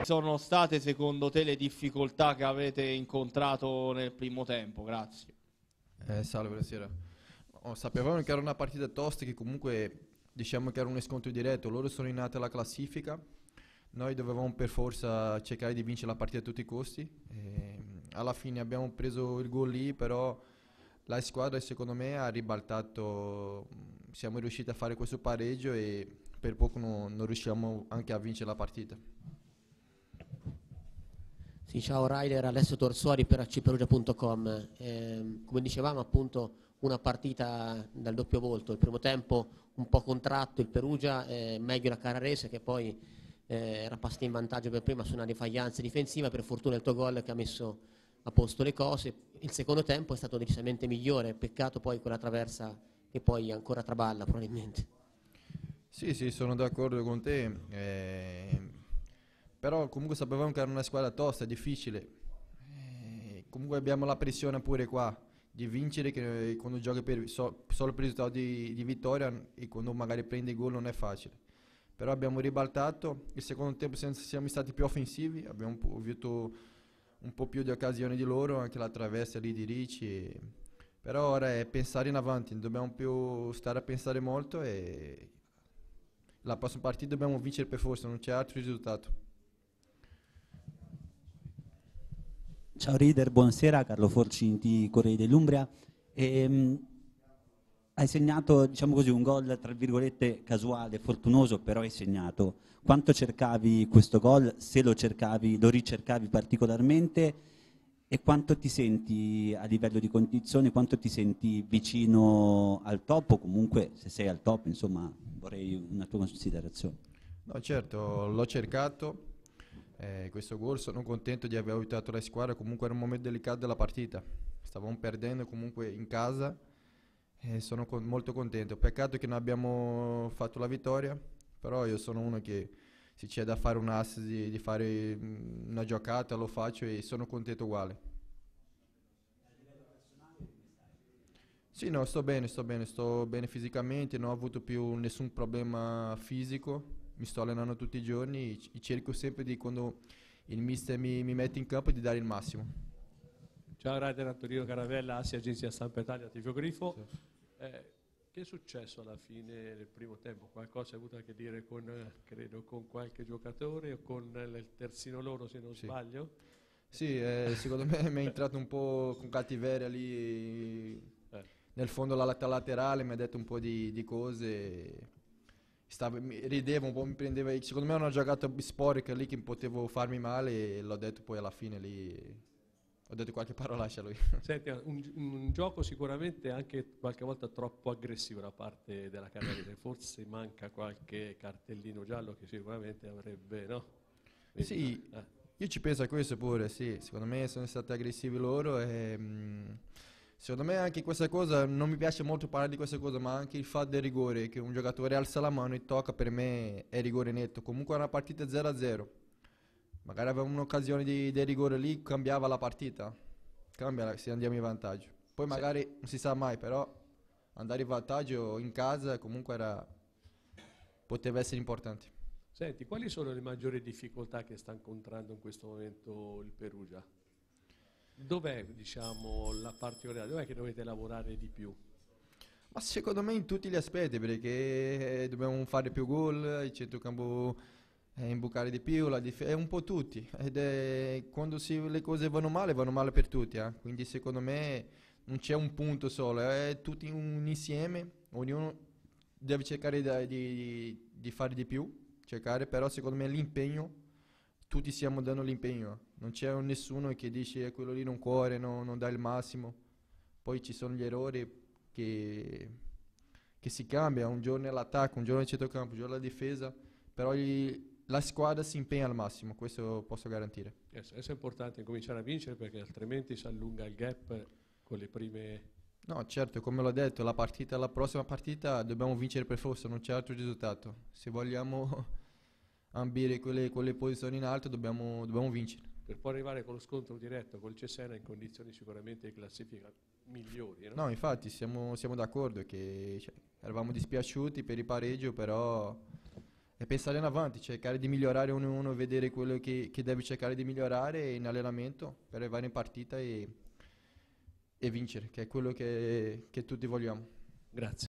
sono state secondo te le difficoltà che avete incontrato nel primo tempo? Grazie. Salve, buonasera. Sapevamo che era una partita tosta, che comunque diciamo che era uno scontro diretto. Loro sono in alta alla classifica, noi dovevamo per forza cercare di vincere la partita a tutti i costi. Alla fine abbiamo preso il gol lì, però la squadra secondo me ha ribaltato, siamo riusciti a fare questo pareggio e per poco non riusciamo anche a vincere la partita. Sì, ciao Ryder, Alessio Torsuari per acperugia.com. Come dicevamo, appunto, una partita dal doppio volto. Il primo tempo un po' contratto il Perugia, meglio la Carrarese che poi era passata in vantaggio per prima su una defaglianza difensiva, per fortuna il tuo gol che ha messo a posto le cose. Il secondo tempo è stato decisamente migliore, peccato poi quella traversa che poi ancora traballa probabilmente. Sì, sono d'accordo con te. Però comunque sapevamo che era una squadra tosta, difficile. Comunque abbiamo la pressione pure qua di vincere, che quando giochi solo per il risultato di vittoria e quando magari prendi gol non è facile. Però abbiamo ribaltato, il secondo tempo siamo stati più offensivi, abbiamo avuto un po' più di occasioni di loro, anche la traversa lì di Ricci. Però ora è pensare in avanti, non dobbiamo più stare a pensare molto e la prossima partita dobbiamo vincere per forza, non c'è altro risultato. Ciao Rider, buonasera, Carlo Forci di Corriere dell'Umbria. Hai segnato, diciamo così, un gol tra virgolette casuale, fortunoso, però hai segnato. Quanto cercavi questo gol? Se lo cercavi, lo ricercavi particolarmente? E quanto ti senti a livello di condizioni, quanto ti senti vicino al top o comunque se sei al top, insomma, vorrei una tua considerazione. No, certo, l'ho cercato. Questo gol sono contento di aver aiutato la squadra, comunque era un momento delicato della partita, stavamo perdendo comunque in casa e sono molto contento. Peccato che non abbiamo fatto la vittoria, però io sono uno che se c'è da fare un ass di fare una giocata lo faccio e sono contento uguale. Sì, no, sto bene fisicamente, non ho avuto più nessun problema fisico, mi sto allenando tutti i giorni e cerco sempre di, quando il mister mi mette in campo, di dare il massimo. Ciao Ryder, Antonino Caravella, Asia Agenzia Stampa Italia, Tifo Grifo. Sì. Che è successo alla fine del primo tempo? Qualcosa hai avuto a che dire con, credo, con qualche giocatore o con il terzino loro, se non sbaglio? Sì, secondo me mi è entrato un po' con cattiveria lì nel fondo la laterale, mi ha detto un po' di cose, rideva un po', mi prendeva, secondo me è una giocata sporca lì che potevo farmi male e l'ho detto poi alla fine lì, ho detto qualche parolaccia a lui. Senti, un gioco sicuramente anche qualche volta troppo aggressivo da parte della Carrarese, forse manca qualche cartellino giallo che sicuramente avrebbe, no? Sì, io ci penso a questo pure, sì, secondo me sono stati aggressivi loro e secondo me anche questa cosa, non mi piace molto parlare di questa cosa, ma anche il fatto del rigore, che un giocatore alza la mano e tocca, per me è rigore netto. Comunque è una partita 0-0, magari avevamo un'occasione di rigore lì, cambiava la partita, cambia se andiamo in vantaggio. Poi magari non si sa mai, però andare in vantaggio in casa comunque poteva essere importante. Senti, quali sono le maggiori difficoltà che sta incontrando in questo momento il Perugia? Dov'è, diciamo, la particolarità? Dov'è che dovete lavorare di più? Ma secondo me in tutti gli aspetti, perché dobbiamo fare più gol, il centrocampo imbucare di più, è un po' tutti. Ed è quando le cose vanno male per tutti. Quindi secondo me non c'è un punto solo, è tutti un insieme, ognuno deve cercare di fare di più, cercare, però secondo me l'impegno, tutti stiamo dando l'impegno, non c'è nessuno che dice quello lì non corre, non dà il massimo, poi ci sono gli errori che si cambia, un giorno è l'attacco, un giorno è il centrocampo, un giorno è la difesa, però la squadra si impegna al massimo, questo posso garantire. Adesso è importante cominciare a vincere perché altrimenti si allunga il gap con le prime... No, certo, come l'ho detto, la prossima partita dobbiamo vincere per forza, non c'è altro risultato. Se vogliamo ambire quelle posizioni in alto dobbiamo vincere. Per poi arrivare con lo scontro diretto col Cesena in condizioni sicuramente di classifica migliori, no? No, infatti siamo d'accordo che eravamo dispiaciuti per il pareggio, però è pensare in avanti, cercare di migliorare uno, vedere quello che deve cercare di migliorare in allenamento per arrivare in partita e vincere, che è quello che tutti vogliamo. Grazie.